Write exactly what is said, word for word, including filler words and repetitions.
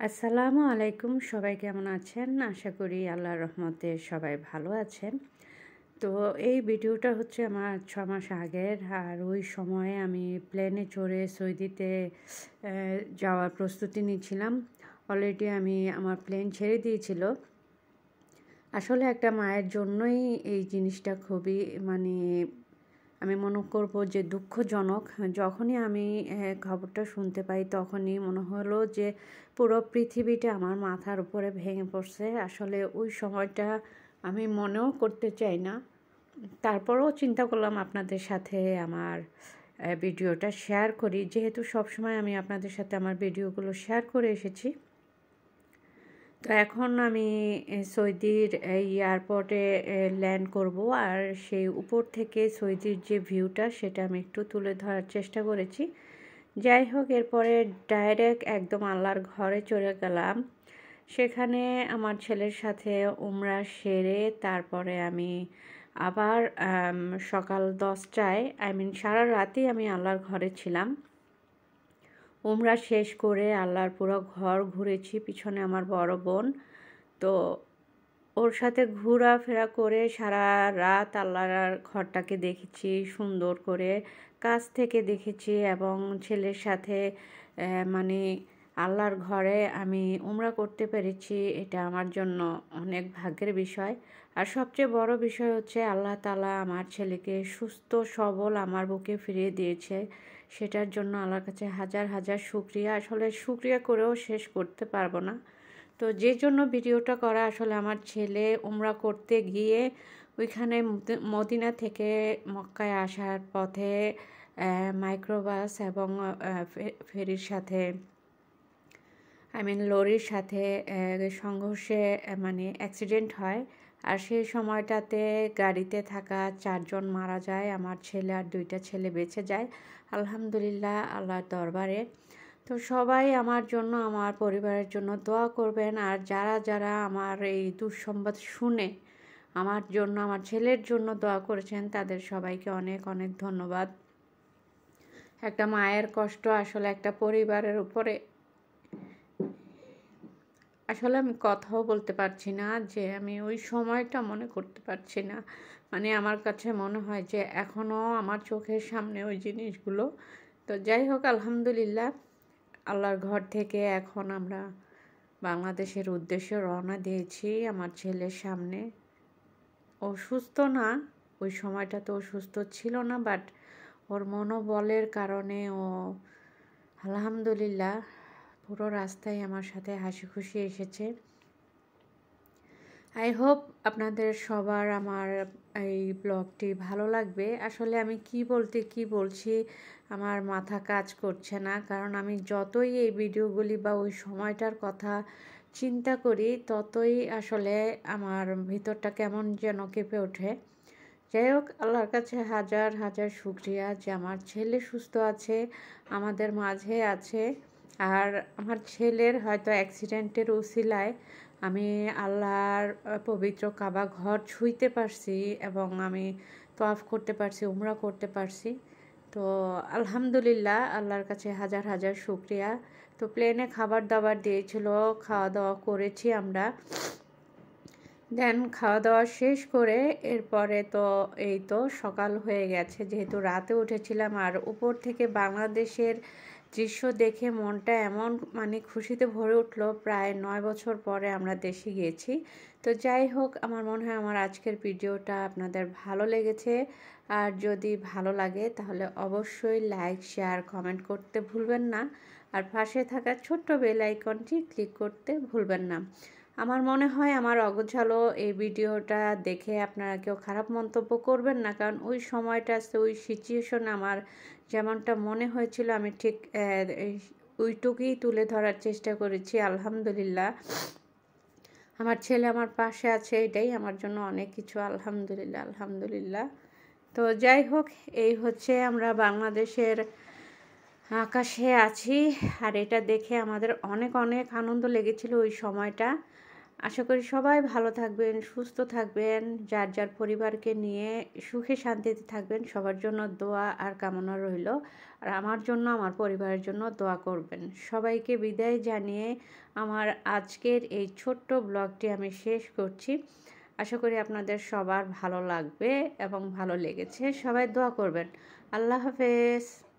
আসসালামু আলাইকুম, সবাই কেমন আছেন? আশা করি আল্লাহর রহমতে সবাই ভালো আছেন। তো এই ভিডিওটা হচ্ছে আমার ছ মাস আগের। আর ওই সময়ে আমি প্লেনে চড়ে সৌদিতে যাওয়ার প্রস্তুতি নিচ্ছিলাম। অলরেডি আমি আমার প্লেন ছেড়ে দিয়েছিল। আসলে একটা মায়ের জন্যই এই জিনিসটা খুবই মানে আমি মনে করব যে দুঃখজনক। যখনই আমি খবরটা শুনতে পাই তখনই মনে হলো যে পুরো পৃথিবীটা আমার মাথার উপরে ভেঙে পড়ছে। আসলে ওই সময়টা আমি মনেও করতে চাই না। তারপরেও চিন্তা করলাম আপনাদের সাথে আমার ভিডিওটা শেয়ার করি, যেহেতু সবসময় আমি আপনাদের সাথে আমার ভিডিওগুলো শেয়ার করে এসেছি। তো এখন আমি সৌদির এয়ারপোর্টে ল্যান্ড করব, আর সেই উপর থেকে সৌদির যে ভিউটা সেটা আমি একটু তুলে ধরার চেষ্টা করেছি। যাই হোক, এরপরে ডাইরেক্ট একদম আল্লাহর ঘরে চলে গেলাম। সেখানে আমার ছেলের সাথে উমরা সেরে তারপরে আমি আবার সকাল দশটায় আই মিন সারা রাতেই আমি আল্লাহর ঘরে ছিলাম। উমরা শেষ করে আল্লাহর পুরো ঘর ঘুরেছি। পিছনে আমার বড় বোন, তো ওর সাথে ঘোরাফেরা করে সারা রাত আল্লাহর ঘরটাকে দেখেছি সুন্দর করে, কাছ থেকে দেখেছি। এবং ছেলের সাথে মানে আল্লাহর ঘরে আমি উমরা করতে পেরেছি, এটা আমার জন্য অনেক ভাগ্যের বিষয়। আর সবচেয়ে বড় বিষয় হচ্ছে আল্লাহ তাআলা আমার ছেলেকে সুস্থ সবল আমার বুকে ফিরিয়ে দিয়েছে। সেটার জন্য আল্লাহর কাছে হাজার হাজার শুকরিয়া। আসলে শুকরিয়া করেও শেষ করতে পারবো না। তো যে জন্য ভিডিওটা করা, আসলে আমার ছেলে উমরা করতে গিয়ে ওইখানে মদিনা থেকে মক্কায় আসার পথে মাইক্রোবাস এবং ফেরির সাথে আই মিন লরির সাথে সংঘর্ষে মানে অ্যাক্সিডেন্ট হয়। আর সেই সময়টাতে গাড়িতে থাকা চারজন মারা যায়, আমার ছেলে আর দুইটা ছেলে বেঁচে যায় আলহামদুলিল্লাহ আল্লাহর দরবারে। তো সবাই আমার জন্য আমার পরিবারের জন্য দোয়া করবেন। আর যারা যারা আমার এই দুঃসংবাদ শুনে আমার জন্য আমার ছেলের জন্য দোয়া করেছেন তাদের সবাইকে অনেক অনেক ধন্যবাদ। একটা মায়ের কষ্ট আসলে একটা পরিবারের উপরে, আসলে আমি কথাও বলতে পারছি না, যে আমি ওই সময়টা মনে করতে পারছি না। মানে আমার কাছে মনে হয় যে এখনও আমার চোখের সামনে ওই জিনিসগুলো। তো যাই হোক, আলহামদুলিল্লাহ আল্লাহর ঘর থেকে এখন আমরা বাংলাদেশের উদ্দেশ্যে রওনা দিয়েছি আমার ছেলের সামনে। ও সুস্থ না, ওই সময়টা তো সুস্থ ছিল না, বাট ওর মনোবলের কারণে ও আলহামদুলিল্লাহ পুরো রাস্তায় আমার সাথে হাসি খুশি এসেছে। আই হোপ আপনাদের সবার আমার এই ব্লগটি ভালো লাগবে। আসলে আমি কি বলতে কি বলছি আমার মাথা কাজ করছে না, কারণ আমি যতই এই ভিডিওগুলি বা ওই সময়টার কথা চিন্তা করি ততই আসলে আমার ভিতরটা কেমন যেন কেঁপে ওঠে। যাই হোক, আল্লাহর কাছে হাজার হাজার শুকরিয়া যে আমার ছেলে সুস্থ আছে, আমাদের মাঝে আছে। আর আমার ছেলের হয়তো অ্যাক্সিডেন্টের উসিলায় আমি আল্লাহর পবিত্র কাবা ঘর ছুঁইতে পারছি এবং আমি তওয়াফ করতে পারছি, উমরা করতে পারছি। তো আলহামদুলিল্লাহ আল্লাহর কাছে হাজার হাজার শুকরিয়া। তো প্লেনে খাবার দাবার দিয়েছিল, খাওয়া দাওয়া করেছি আমরা। দেন খাওয়া দাওয়া শেষ করে এরপরে তো এই তো সকাল হয়ে গেছে, যেহেতু রাতে উঠেছিলাম। আর উপর থেকে বাংলাদেশের দৃশ্য দেখে মনটা এমন মানে খুশিতে ভরে উঠলো, প্রায় নয় বছর পরে আমরা দেশে গিয়েছি। তো যাই হোক, আমার মনে হয় আমার আজকের ভিডিওটা আপনাদের ভালো লেগেছে। আর যদি ভালো লাগে তাহলে অবশ্যই লাইক শেয়ার কমেন্ট করতে ভুলবেন না। আর পাশে থাকা ছোট্ট বেল আইকনটি ক্লিক করতে ভুলবেন না। আমার মনে হয় আমার অগোছালো এই ভিডিওটা দেখে আপনারা কেউ খারাপ মন্তব্য করবেন না, কারণ ওই সময়টা ওই সিচুয়েশন আমার যেমনটা মনে হয়েছিল আমি ঠিক ওইটুকুই তুলে ধরার চেষ্টা করেছি। আলহামদুলিল্লাহ আমার ছেলে আমার পাশে আছে, এটাই আমার জন্য অনেক কিছু। আলহামদুলিল্লাহ আলহামদুলিল্লাহ। তো যাই হোক, এই হচ্ছে আমরা বাংলাদেশের আকাশে আছি। আর এটা দেখে আমাদের অনেক অনেক আনন্দ লেগেছিল ওই সময়টা। আশা করি সবাই ভালো থাকবেন, সুস্থ থাকবেন, যার যার পরিবারকে নিয়ে সুখে শান্তিতে থাকবেন। সবার জন্য দোয়া আর কামনা রইল। আর আমার জন্য, আমার পরিবারের জন্য দোয়া করবেন। সবাইকে বিদায় জানিয়ে আমার আজকের এই ছোট্ট ব্লগটি আমি শেষ করছি। আশা করি আপনাদের সবার ভালো লাগবে এবং ভালো লেগেছে। সবাই দোয়া করবেন। আল্লাহ হাফেজ।